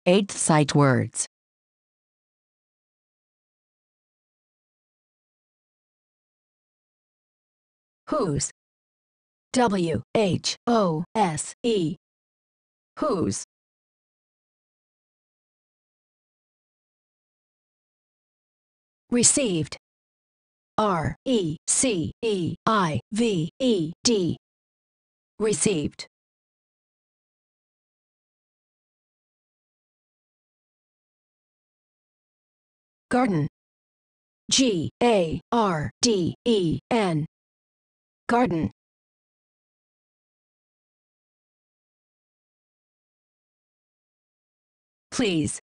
Eighth sight words. Whose. W-H-O-S-E. Whose. Received. R-E-C-E-I-V-E-D. Received. Garden. G-A-R-D-E-N. Garden. Please.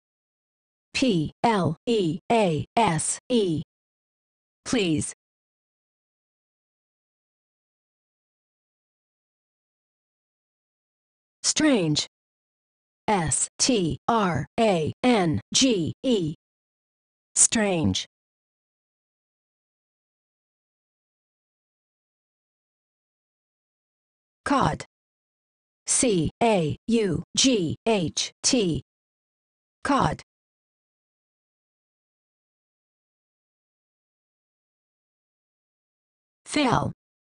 P-L-E-A-S-E. Please. Strange. S-T-R-A-N-G-E. Strange. Caught. C-A-U-G-H-T. Caught. Fell.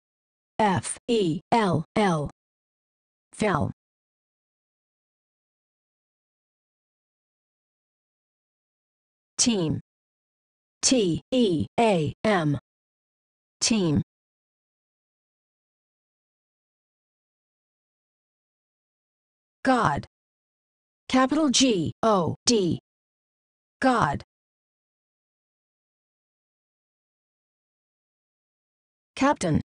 F-E-L-L. Fell. Team. T-E-A-M. Team. God. Capital G-O-D. God. Captain.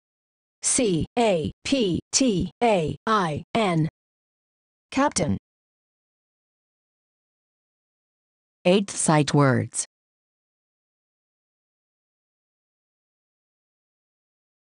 C-A-P-T-A-I-N. Captain. Eighth sight words.